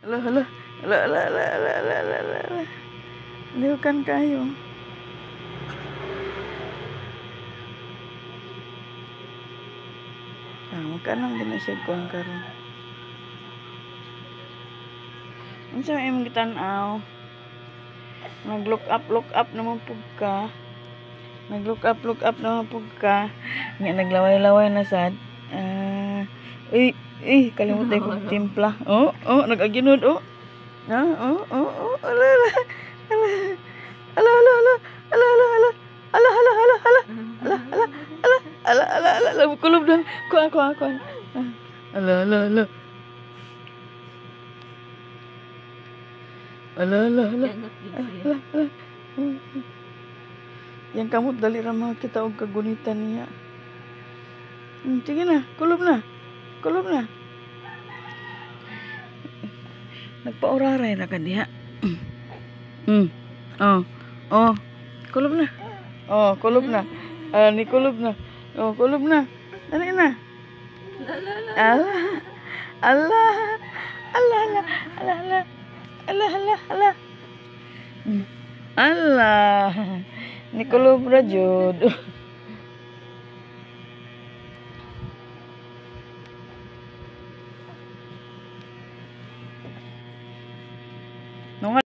Lah, lah, lah, lah, lah, lah, lah, lah, lah, lah. Liukan kayo. Makanang din na siya kuang karon. Unsa may imong gitan-aw? Nag-look up naman pug ka. Nag-look up naman pug ka. Nga naglaway-laway na sad. Kalimutan ko timpla. Nag-aginod, ala, ala, ala, ala, ala, ala, ala, ala, ala, ala, ala, ala, ala, ala, ala, ala, ala, ala, kulob na, kuan, ala, ala, ala, ala, ala, ala, ala, ala, yang kamot dali ra makita og kagunitan niya. Sige na, kulob na. Nagpauraray na ka diha. Kulob na. Kulob na. Ni kulob na. Kulob na. Dali na. Allah. Allah. Allah. Allah. Allah. Allah. Allah. Allah. Ni kulob ra jud.